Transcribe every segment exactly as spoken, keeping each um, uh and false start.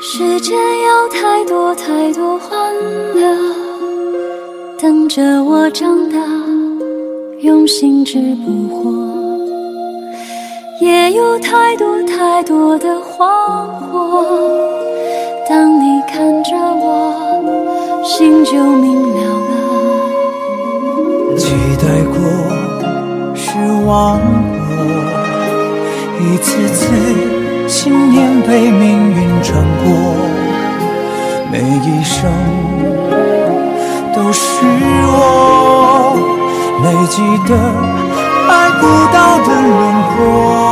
世间有太多太多欢乐，等着我长大，用心只不惑。也有太多太多的花火，当你看着我，心就明了了。 期待过，失望过，一次次信念被命运穿过，每一生都是我累积的爱不到的轮廓。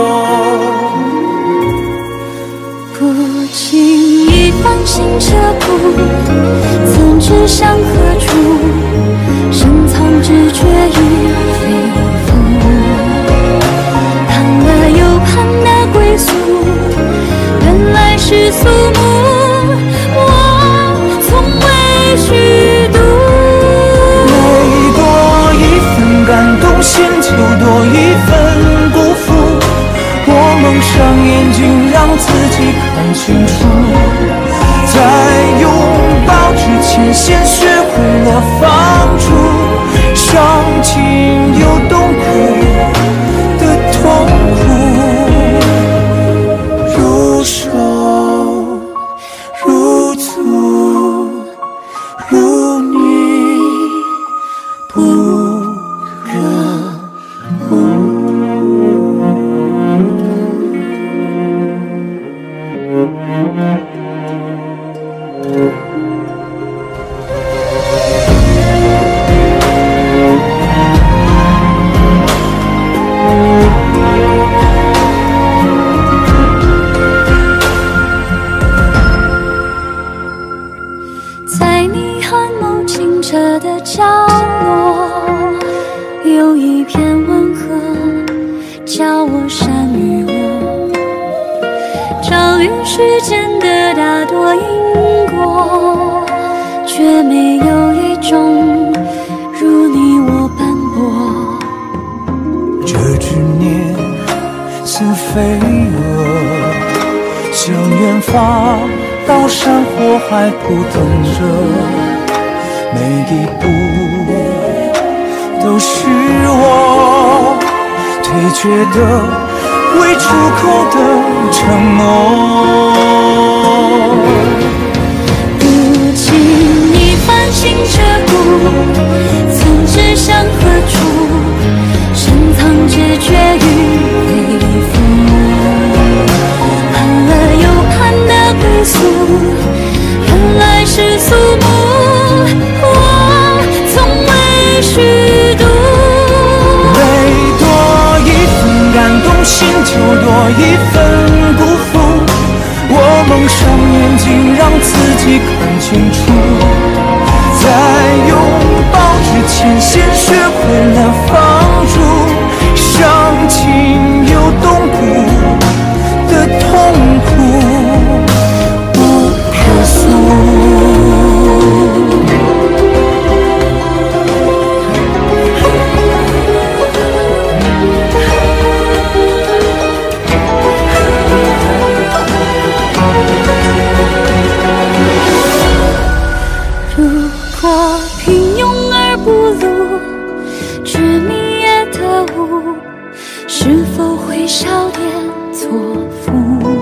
不经一番行者步，曾志向何处？深藏直觉与肺腑，盼了又盼的归宿，原来是肃穆。我从未虚度， 每多一份感动，心就多一份辜负。我蒙上眼睛，让自己看清楚，在拥抱之前，先学会了放逐，伤情又痛苦的痛苦，如手如足，如你不可无。 在你寒眸清澈的角落，有一片温和，叫我善与恶，照与世间的大多因果，却没有一种如你我斑驳。 这执念似飞蛾，向远方到山或海扑腾着，每一步都是我退却的未出口的承诺。 不经一番行者步，曾志向何处？深藏直觉与肺腑，盼了又盼的归宿，原来是肃穆。我从未虚度， 每多一份感动，心就多一份辜负。我蒙上眼睛，让自己看清楚，在拥抱之前，先学会了放逐，伤情又痛苦的痛苦不可诉。 如果平庸而不露，执迷也得悟，是否会少点错付？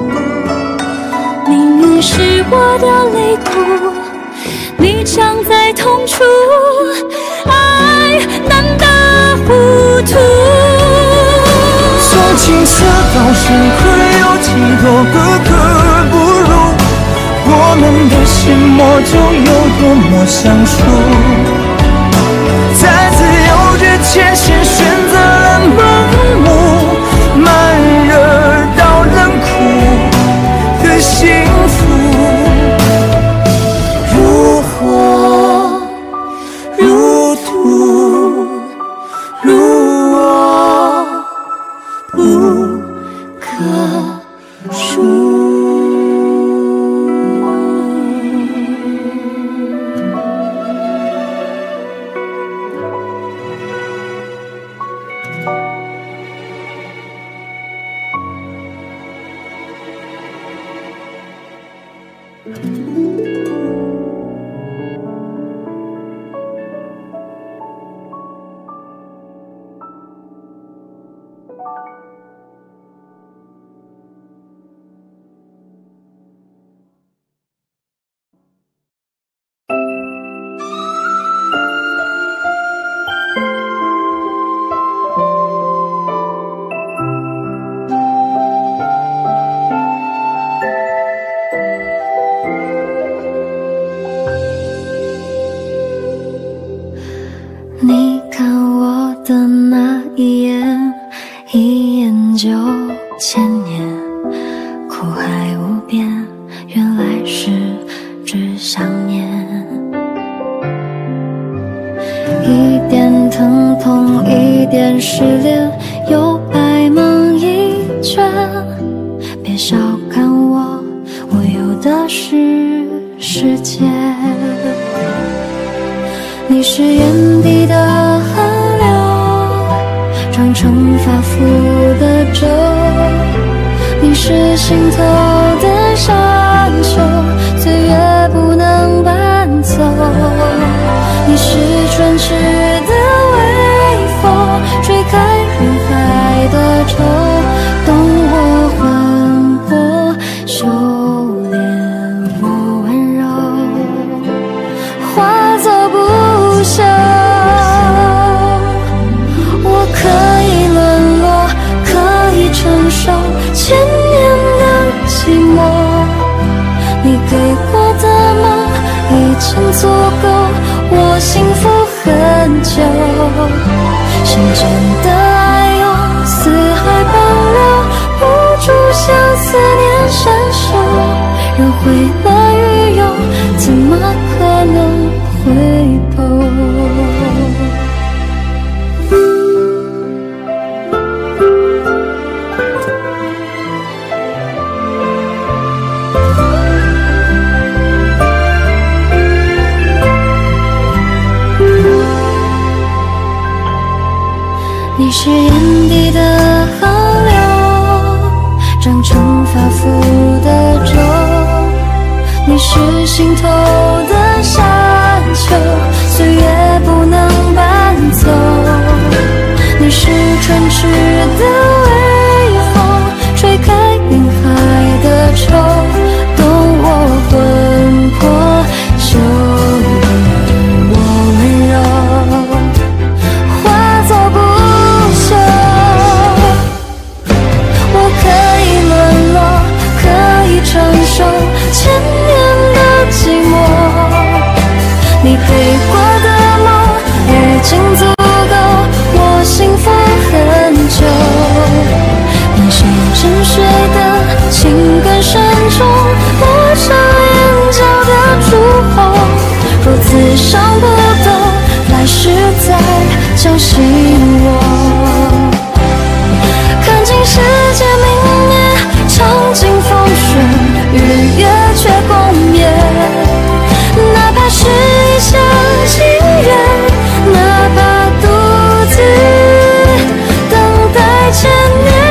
命运是我的泪哭，你将在痛处，爱难得糊涂。 从青涩到深刻，有几多个可不入？我们的心魔就有多么相处，在自由之前，先选择了盲目，慢热到冷酷的幸福，如火如荼，如我不可数。 你看我的那一眼，一眼就千年，苦海无边，原来是只想念。一点疼痛，一点失恋，有白忙一卷。别小看我，我有的是时间。你是眼底的河流，长成发肤的皱；你是心头的山丘，岁月不能搬走。你是春池的微风，吹开人海的愁，懂我魂魄，修炼我温柔，化作不朽。我可以沦落，可以承受千年的寂寞。你给我的梦已经足够我幸福很久。心间的爱用四海奔流，不住向思念伸手。人毁了于有，怎么可能回头？你是眼底的河流，长成发肤的皱；你是心头的山丘，岁月不能搬走。你是春池的微风，吹开云海的愁，懂我魂魄，修炼我温柔，化作不承受千年的寂寞。你给过的梦已经足够我幸福很久。你是沉睡的情根深重，抹上眼角的朱红。若此生不懂，来世再叫醒我。看尽世界明灭，尝尽风雪，日月却共灭。哪怕是一厢情愿，哪怕独自等待千年。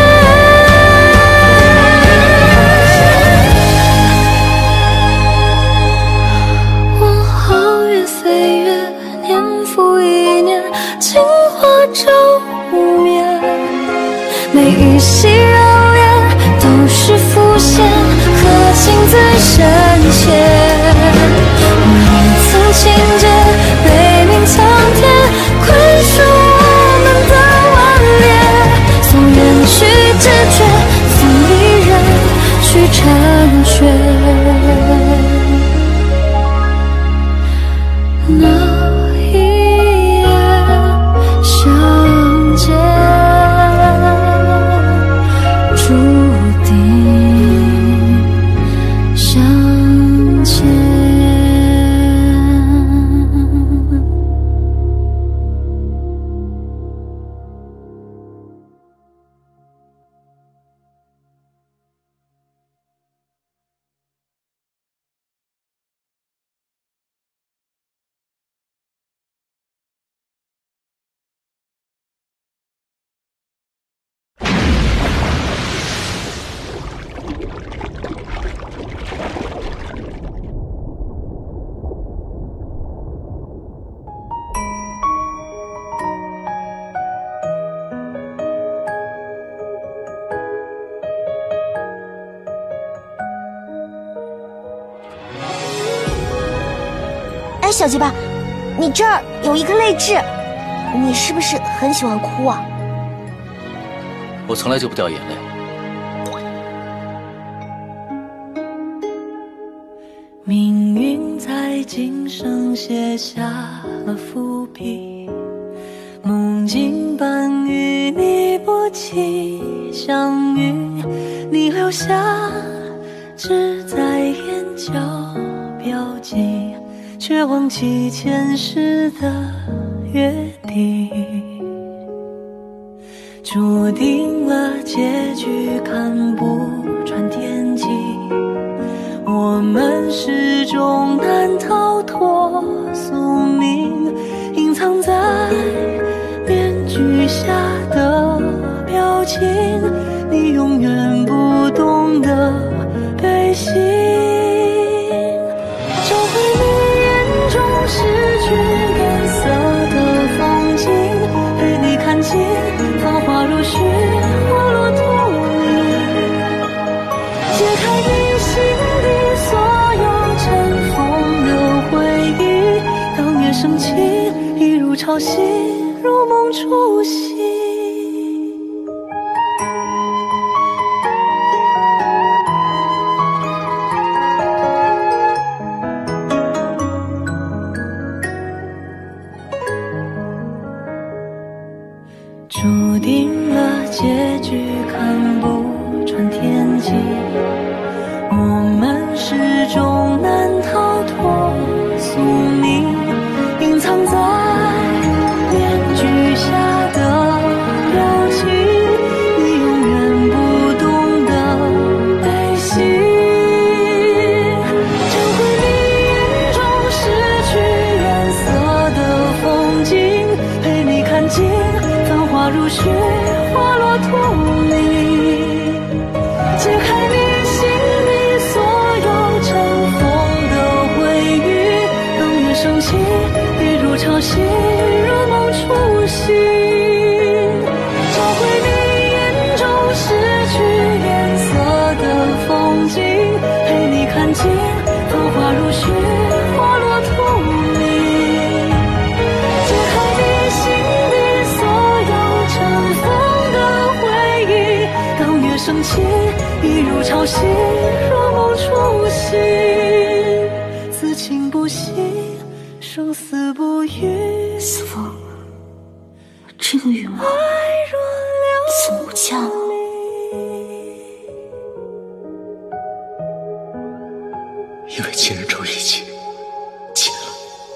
问号月飞月，年复一年，情话照无眠。每一夕柔恋都是浮现，可亲最深切。我也曾情结，悲悯苍天，宽恕我们的顽劣。送人去知觉，送离人去成全。那一夜相见， 哎，小结巴，你这儿有一颗泪痣，你是不是很喜欢哭啊？ 我从来就不掉眼泪。 命运在今生写下了伏笔，梦境般与你不期相遇，你留下只在眼角标记，却忘记前世的约定，注定了结局看不穿天际，我们始终难逃脱宿命，隐藏在面具下的表情，你永远不懂得悲喜，找回你眼中失去颜色的风景，陪你看尽繁华如雪，花落土里，解开你心底所有尘封的回忆，当月升起，一如潮汐，如梦初醒。注定了结局看不穿天际，我们始终难逃脱宿命，隐藏在面具下的表情，你永远不懂得悲喜，找回你眼中失去颜色的风景，陪你看尽繁华如雪，花落土里，解开你心底所有尘封的回忆，当月升起，一如潮汐，如梦初醒，找回你眼中失去颜色的风景，陪你看尽繁华如雪，花落土里，解开你心底所有尘封的回忆，当月升起，一如潮汐，如梦初醒，此情不息，生死不渝。 思风，这个羽毛怎么不降了？ 因为情人终于结结了。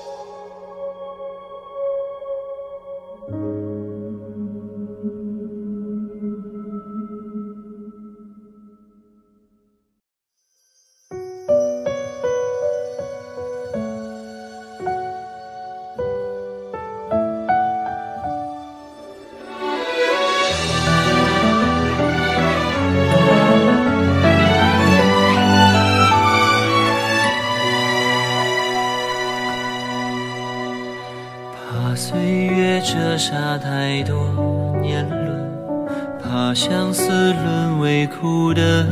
怕岁月折煞太多年轮，怕相思沦为苦的，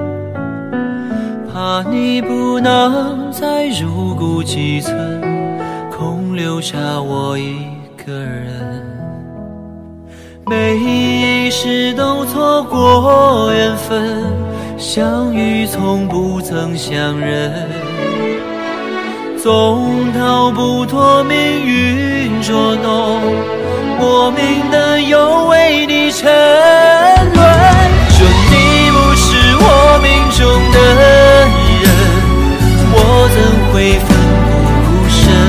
怕你不能再入骨几寸，空留下我一个人。每一世都错过缘分，相遇从不曾相认，总逃不脱命运捉弄，莫名的又为你沉沦。说你不是我命中的人，我怎会奋不顾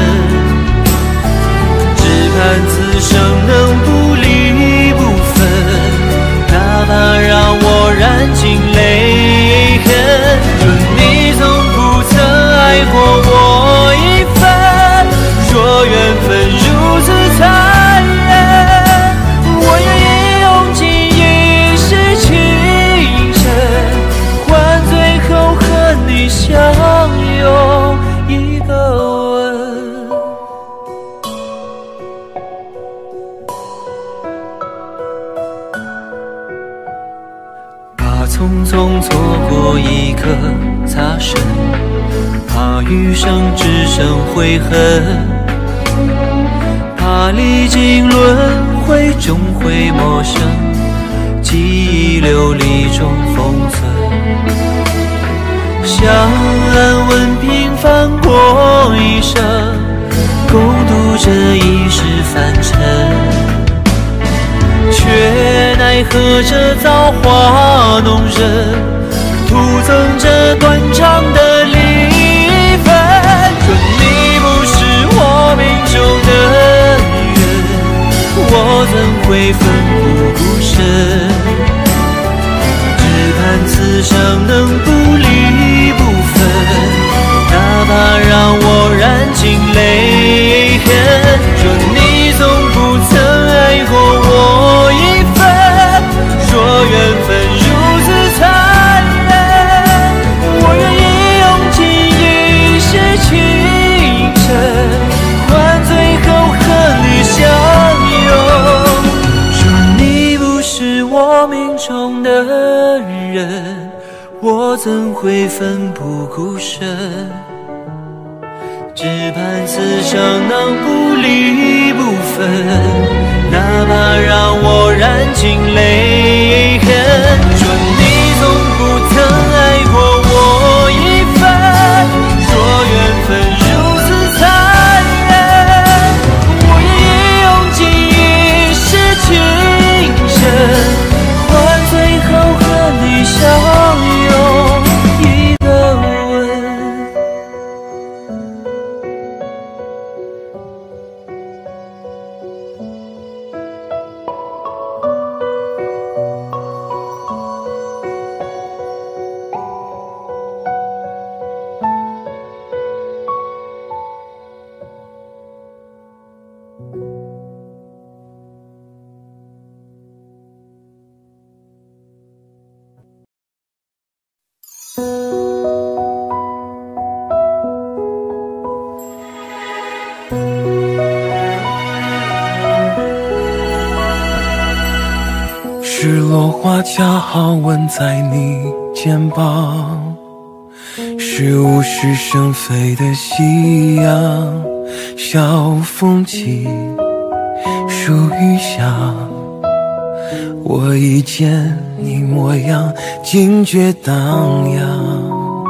身？只盼此生能不离不分，哪怕让我燃尽泪痕。论你从不曾爱过我一分，若缘分如此残忍，我愿意用尽一世情深，换最后和你相拥一个吻。把匆匆匆怕余生只剩悔恨，怕历经轮回终会陌生，记忆流离中封存。想安稳平凡过一生，共度这一世凡尘，却奈何这造化弄人，徒增这断肠的离分。若你不是我命中的人，我怎会奋不顾身？只盼此生能不离不分，哪怕让我燃尽泪痕。若你从不曾爱过我一分，若缘分如此残忍，我愿意用尽一世情深，换最后和你相拥。若你不是我命中的人，我怎会奋不顾身？只盼此生能不离不分，哪怕让我燃尽泪痕。若你从不曾爱过我一分，若缘分如此残忍，我愿意用尽一世情深，换最后和你相拥一个吻。 是落花恰好吻在你肩膀，是物是生非的夕阳，小风起，树雨下，我一见你模样，惊觉荡漾。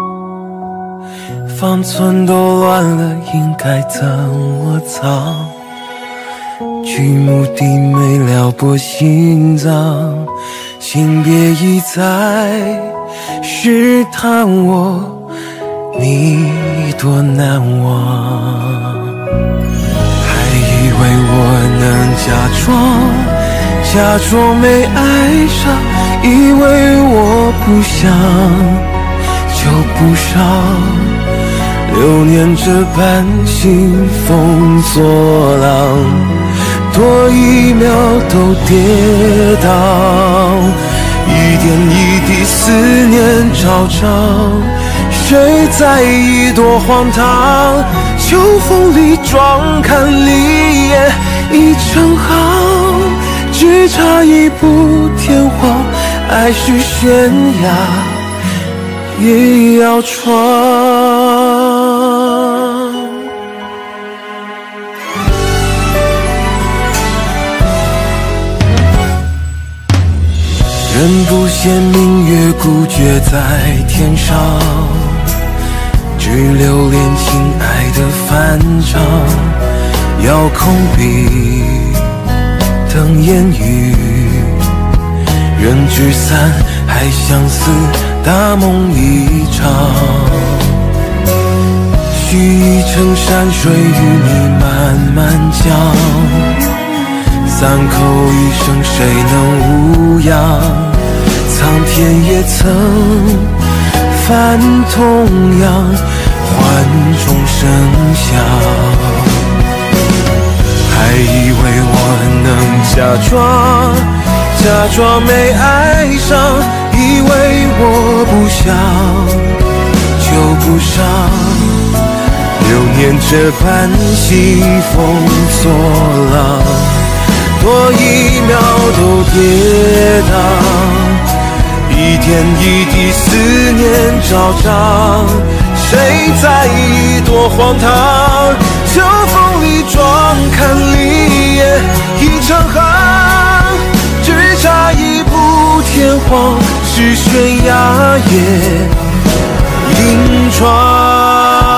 方寸都乱了，应该怎么藏？剧目的美撩拨心脏，心别意在试探我，你多难忘。还以为我能假装，假装没爱上，以为我不想就不伤。流年这般兴风作浪，多一秒都跌宕，一点一滴思念昭彰，谁在意多荒唐？秋风里壮看梨叶一成行，只差一步天荒，爱是悬崖也要闯。人不羡明月孤绝在天上，只留恋情爱的翻唱。遥控笔等烟雨，人聚散还相思，大梦一场。许一程山水与你漫漫讲，三口一生谁能无恙？苍天也曾犯同样，唤众生响。还以为我能假装，假装没爱上，以为我不想就不伤。流年这般兴风作浪，多一秒都跌宕，一点一滴思念昭彰，谁在意荒唐，秋风里壮看离叶一场行，只差一步天荒，是悬崖也银窗。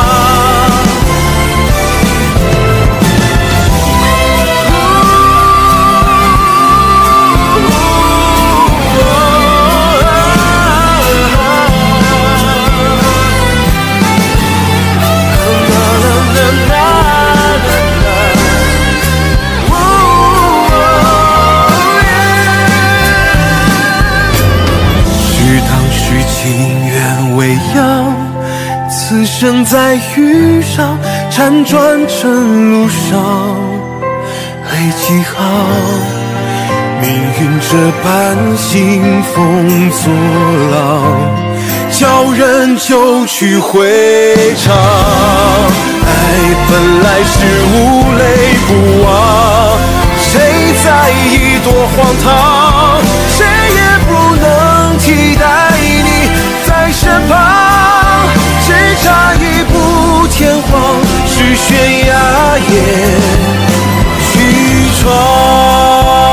情缘未央，此生在遇上，辗转尘路上泪几行。命运这般兴风作浪，叫人就去回肠。爱本来是无泪不忘，谁在意多荒唐，谁也不能替代你在身旁，只差一步天荒，是悬崖也去闯。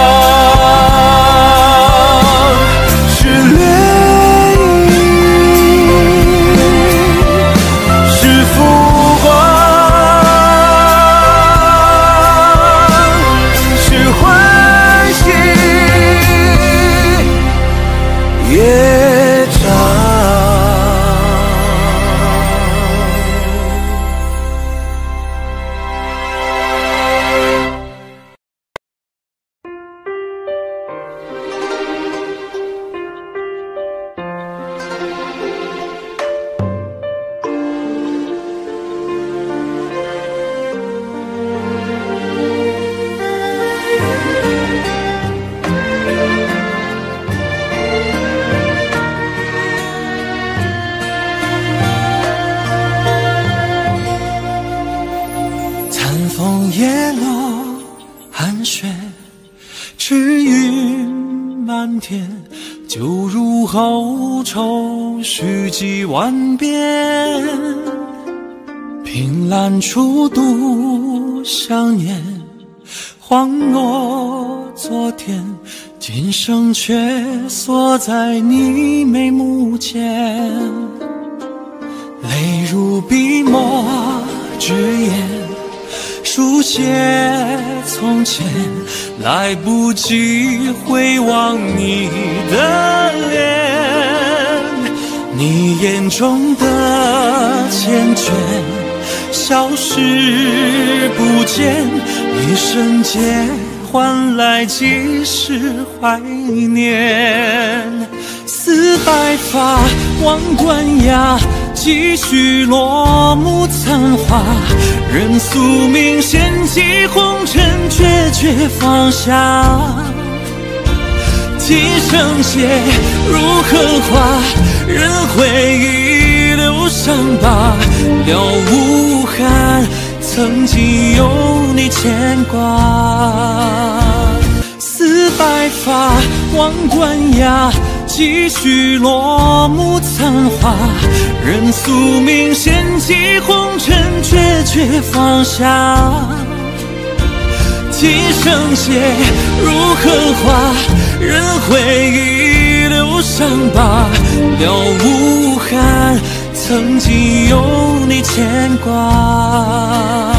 是涟漪，是浮光，是欢喜也万遍，凭栏处独想念，晃落昨天，今生却锁在你眉目间。泪如笔墨纸砚，书写从前，来不及回望你的脸。你眼中的缱绻消失不见，一瞬间换来几时怀念。似白发望断崖，几许落幕残花，任宿命掀起红尘，决绝放下。几声血如荷花，任回忆留伤疤，了无憾，曾经有你牵挂。似白发望断崖，几许落幕残花，任宿命掀起红尘，决绝放下。几声血如荷花，任回忆留伤疤，了无憾，曾经有你牵挂。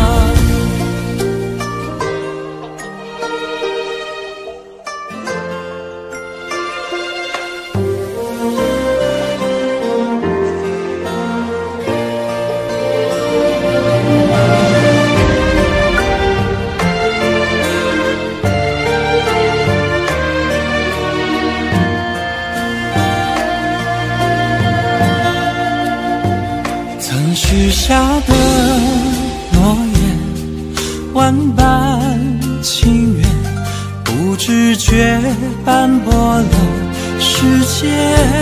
许下的诺言，万般情缘，不知觉斑驳了世间。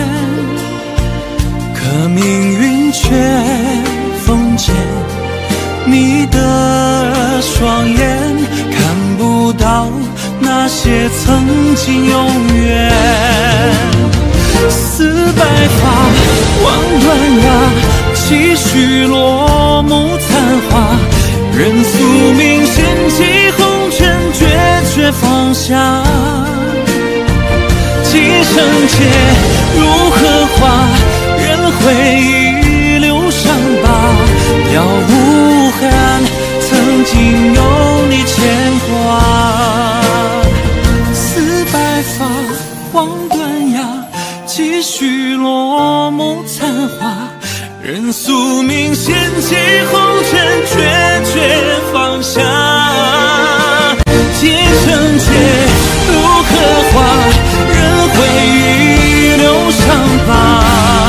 可命运却封缄你的双眼，看不到那些曾经永远。似白发望断崖，几许落界如荷花，任回忆留伤疤。了无憾，曾经有你牵挂。似白发望断崖，继续落幕残花。任宿命掀起红尘，决绝放下。结成劫如荷花，任回忆留伤疤。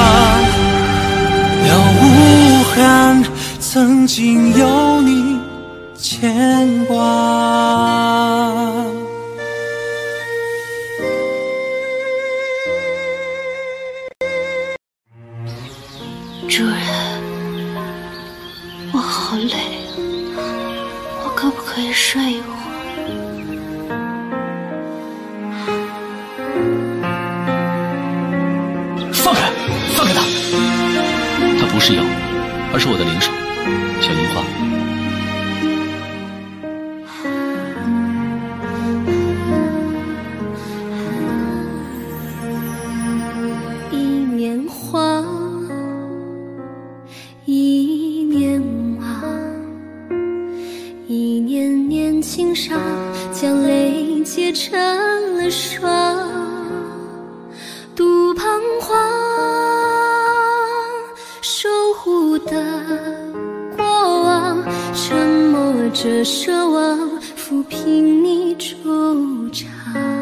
了无憾，曾经有你牵挂。 主人，我好累啊，我可不可以睡一会儿？ 放开，放开他！他不是妖，而是我的灵手，小樱花。 一年花，一年瓦，一年年轻伤，将泪结成了霜。独彷徨，守护的过往，沉默着奢望，抚平你惆怅。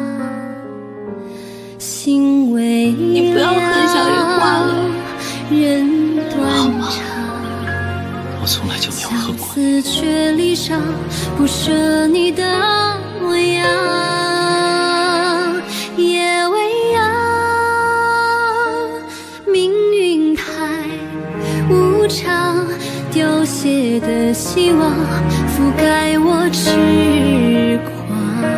心微凉， 你不要喝小樱花了， 人断肠。 我从来就没有喝过。 相思却离殇，不舍你的模样。夜未央，命运太无常，凋谢的希望覆盖我痴狂。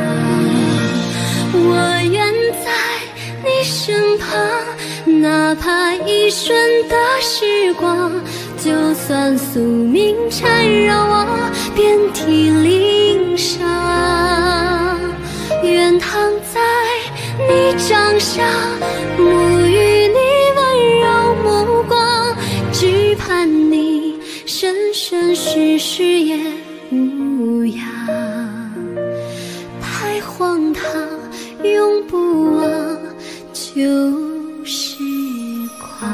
我愿在你身旁，哪怕一瞬的时光，就算宿命缠绕我遍体鳞伤。愿躺在你掌上，沐浴你温柔目光，只盼你生生世世也无恙。太荒唐，永不忘旧时光。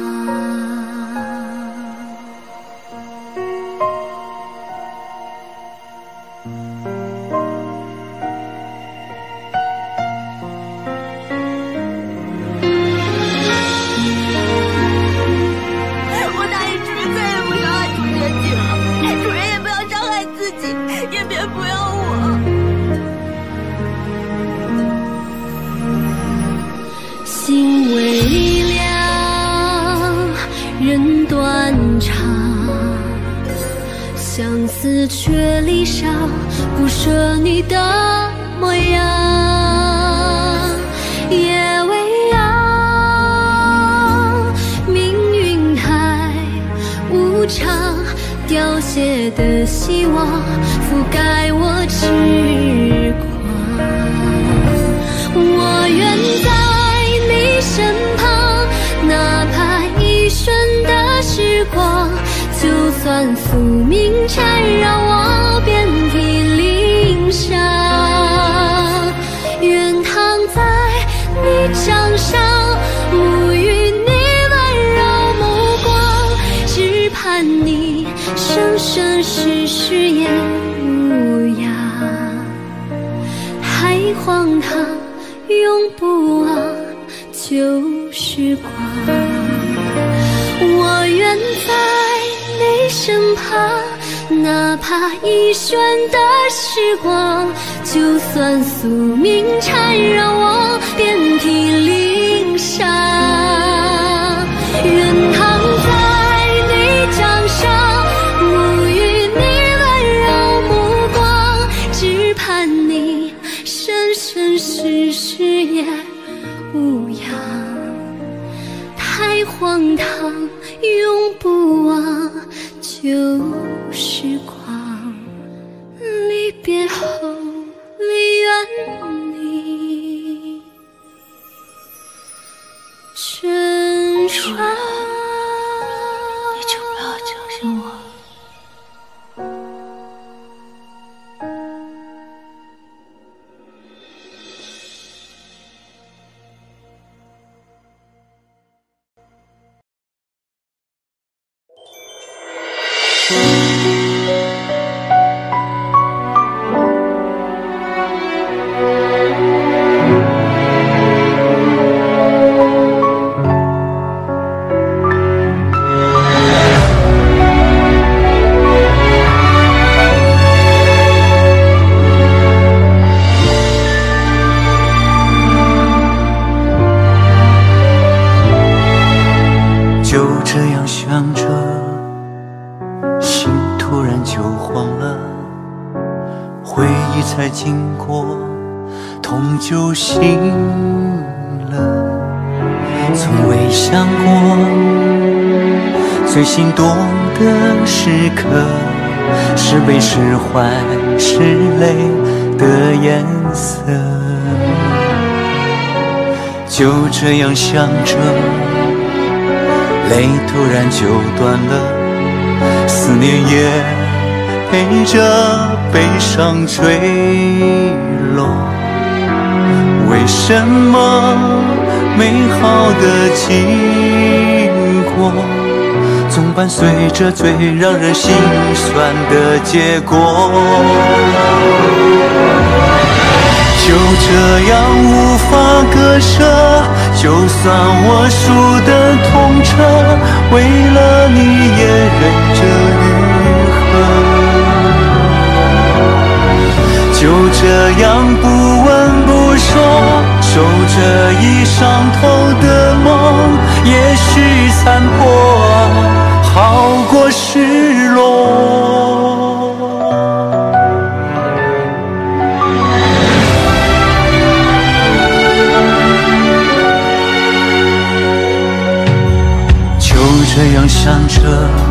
我答应主人再也不伤害主人姐了，主人也不要伤害自己，也别不要我。 心微凉，人断肠，相思却离殇，不舍你的模样。夜未央，命运太无常，凋谢的希望覆盖我痴狂。我愿在你身旁，哪怕一瞬的时光，就算宿命缠绕我遍体鳞伤。愿躺在你掌上，沐浴你温柔目光，只盼你生生世世也无恙。太荒唐，永不忘旧时光。我愿在你身旁，哪怕一瞬的时光，就算宿命缠绕我遍体鳞伤。愿躺在你掌上，沐浴你温柔目光，只盼你生生世世也无恙。太荒唐，永不忘旧时光。离别后，离原你就这样想着，心突然就慌了，回忆才经过，痛就醒了。从未想过，最心动的时刻，是悲是欢是泪的颜色。就这样想着，泪突然就断了，思念也陪着悲伤坠落。为什么美好的经过，总伴随着最让人心酸的结果？就这样无法割舍，就算我输得痛彻，为了你也忍着愈合。就这样不问不说，守着已伤透的梦，也许残破好过失落。这样想着，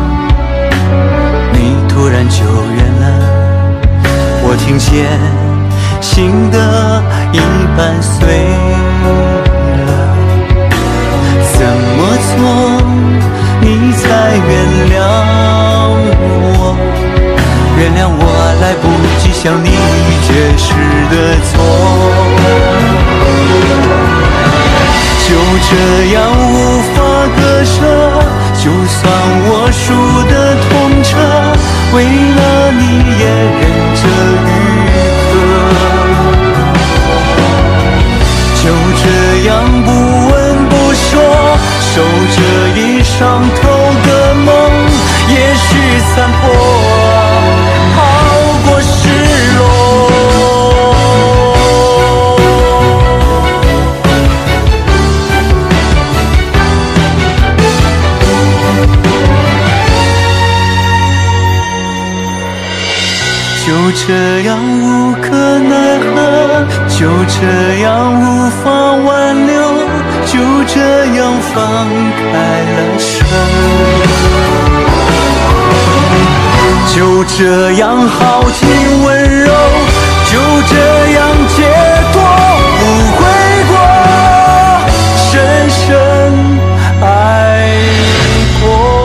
你突然就远了，我听见心的已伴随了。怎么做你才原谅我？原谅我来不及向你解释的错。就这样无法割舍，就算我输得痛彻，为了你也忍着愈合。就这样不问不说，守着已伤透的梦，也许残破好过失落。就这样无可奈何，就这样无法挽留，就这样放开了手。就这样耗尽温柔，就这样解脱，不悔过，深深爱过。